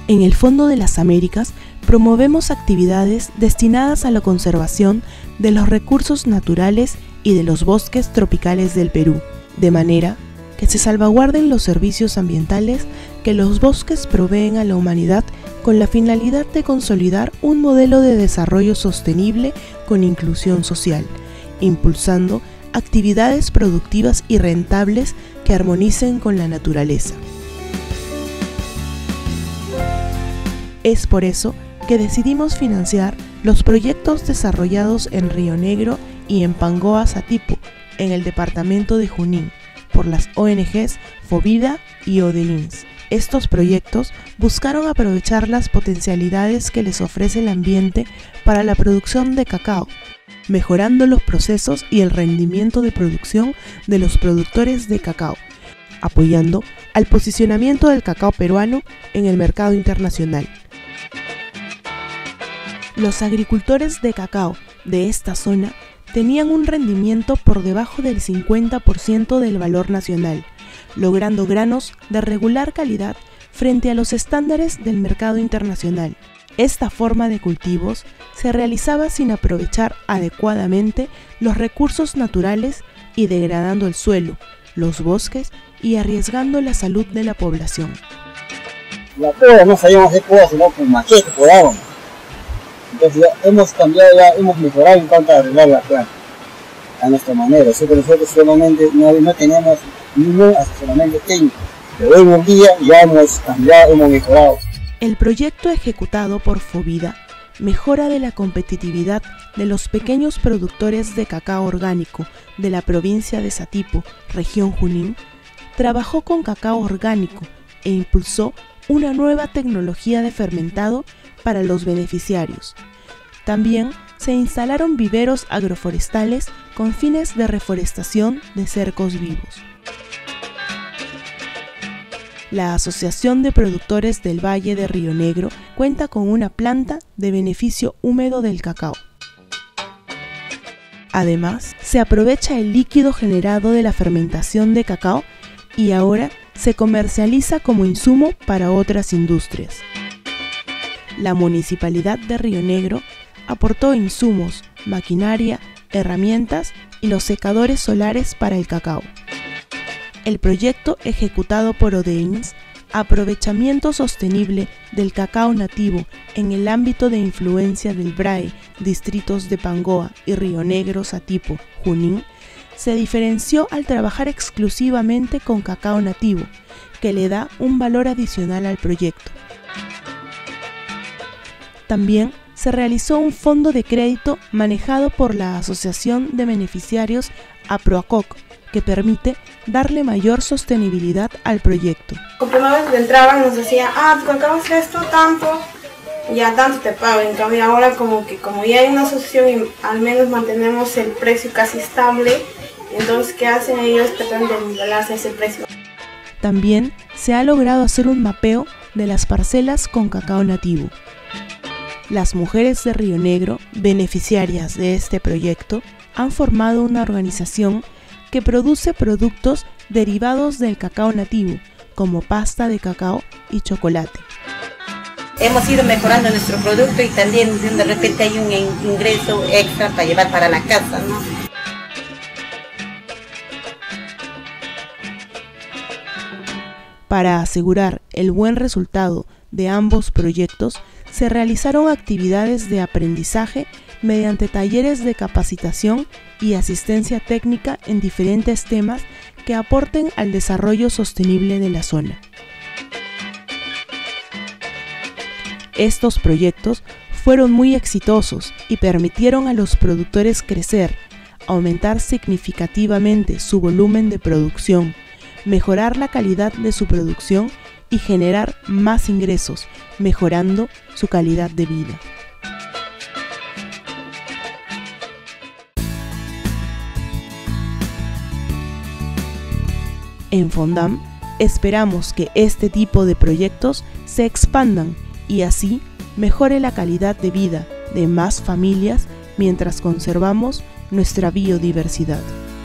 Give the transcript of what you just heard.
En el Fondo de las Américas promovemos actividades destinadas a la conservación de los recursos naturales y de los bosques tropicales del Perú, de manera que se salvaguarden los servicios ambientales que los bosques proveen a la humanidad con la finalidad de consolidar un modelo de desarrollo sostenible con inclusión social, impulsando actividades productivas y rentables que armonicen con la naturaleza. Es por eso que decidimos financiar los proyectos desarrollados en Río Negro y en Pangoa Satipo, en el departamento de Junín, por las ONGs Fovida y ODEINS. Estos proyectos buscaron aprovechar las potencialidades que les ofrece el ambiente para la producción de cacao, mejorando los procesos y el rendimiento de producción de los productores de cacao, apoyando al posicionamiento del cacao peruano en el mercado internacional. Los agricultores de cacao de esta zona tenían un rendimiento por debajo del 50% del valor nacional, logrando granos de regular calidad frente a los estándares del mercado internacional. Esta forma de cultivos se realizaba sin aprovechar adecuadamente los recursos naturales y degradando el suelo, los bosques y arriesgando la salud de la población. La poda no sabíamos hacer poda sino con machete, podaban. Entonces ya hemos cambiado, ya hemos mejorado en cuanto a arreglar la planta a nuestra manera. Así que nosotros solamente no teníamos ningún asesoramiento técnico, pero hoy en día ya hemos cambiado, hemos mejorado. El proyecto ejecutado por Fovida, mejora de la competitividad de los pequeños productores de cacao orgánico de la provincia de Satipo, región Junín, trabajó con cacao orgánico e impulsó una nueva tecnología de fermentado para los beneficiarios. También se instalaron viveros agroforestales con fines de reforestación de cercos vivos. La Asociación de Productores del Valle de Río Negro cuenta con una planta de beneficio húmedo del cacao. Además, se aprovecha el líquido generado de la fermentación de cacao y ahora se comercializa como insumo para otras industrias. La Municipalidad de Río Negro aportó insumos, maquinaria, herramientas y los secadores solares para el cacao. El proyecto ejecutado por ODEINS, Aprovechamiento Sostenible del Cacao Nativo en el ámbito de influencia del BRAE, distritos de Pangoa y Río Negro, Satipo, Junín, se diferenció al trabajar exclusivamente con cacao nativo, que le da un valor adicional al proyecto. También se realizó un fondo de crédito manejado por la Asociación de Beneficiarios APROACOC, que permite darle mayor sostenibilidad al proyecto. Con primera vez entraban nos decían, tú acabas esto tanto, ya tanto te pago. En cambio ahora como ya hay una asociación y al menos mantenemos el precio casi estable, entonces ¿qué hacen ellos? Tratan de nivelarse ese precio. También se ha logrado hacer un mapeo de las parcelas con cacao nativo. Las mujeres de Río Negro, beneficiarias de este proyecto, han formado una organización que produce productos derivados del cacao nativo, como pasta de cacao y chocolate. Hemos ido mejorando nuestro producto y también de repente hay un ingreso extra para llevar para la casa, ¿no? Para asegurar el buen resultado de ambos proyectos, se realizaron actividades de aprendizaje mediante talleres de capacitación y asistencia técnica en diferentes temas que aporten al desarrollo sostenible de la zona. Estos proyectos fueron muy exitosos y permitieron a los productores crecer, aumentar significativamente su volumen de producción, mejorar la calidad de su producción y generar más ingresos, mejorando su calidad de vida. En Fondam esperamos que este tipo de proyectos se expandan y así mejore la calidad de vida de más familias mientras conservamos nuestra biodiversidad.